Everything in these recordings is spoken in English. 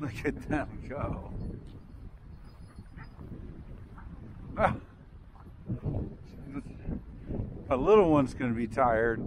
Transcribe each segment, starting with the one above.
Look at them go. Ah. A little one's going to be tired.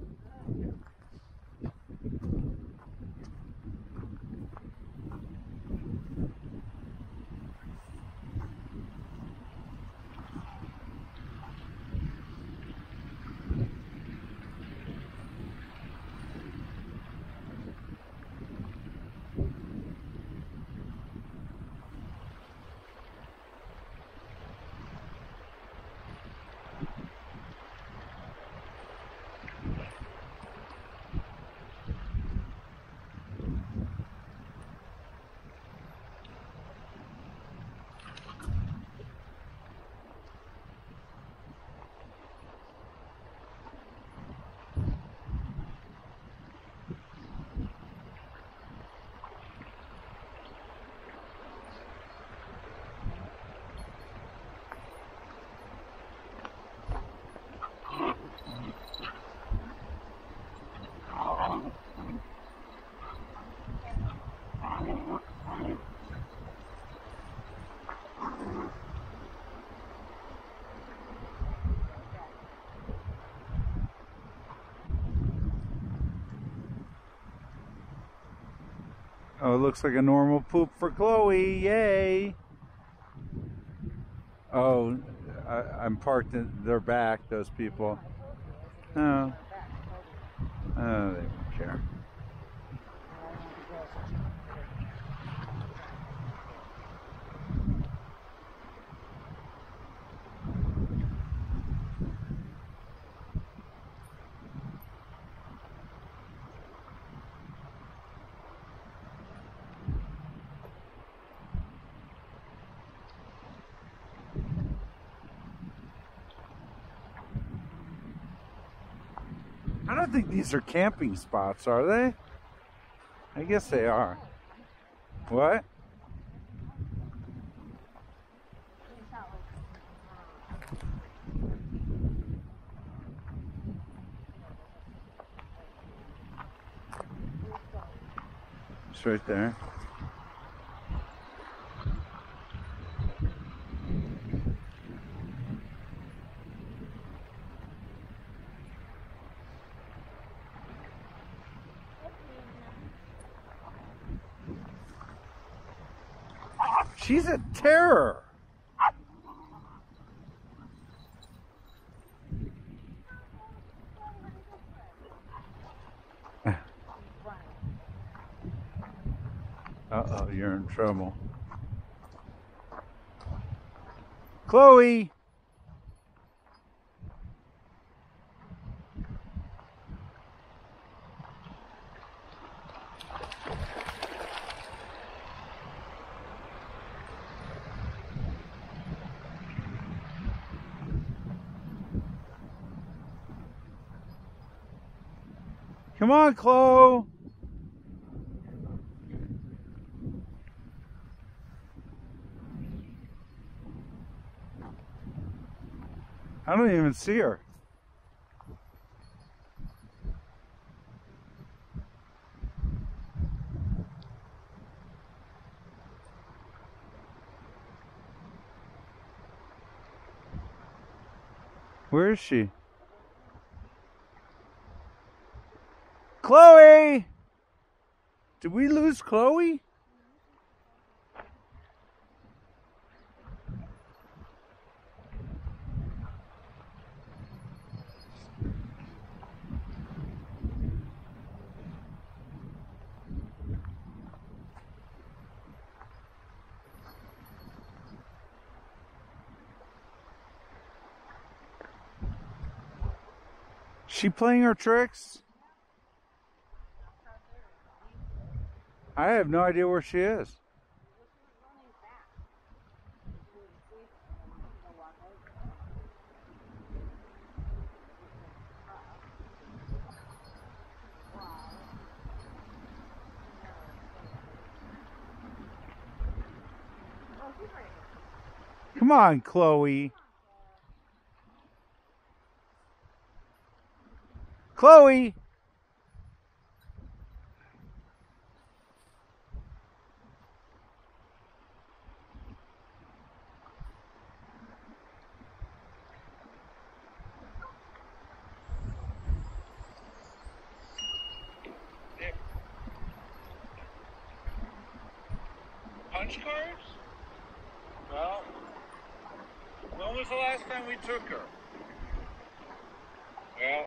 Oh, it looks like a normal poop for Chloe. Yay! Oh, I'm parked in their back, those people. Oh. Oh, they don't care. I don't think these are camping spots, are they? I guess they are. What? It's right there. She's a terror. Uh-oh, you're in trouble. Chloe! Come on, Chloe! I don't even see her. Where is she? Chloe! Did we lose Chloe? She playing her tricks? I have no idea where she is. Come on, Chloe. Chloe! cards? Well, when was the last time we took her? Well,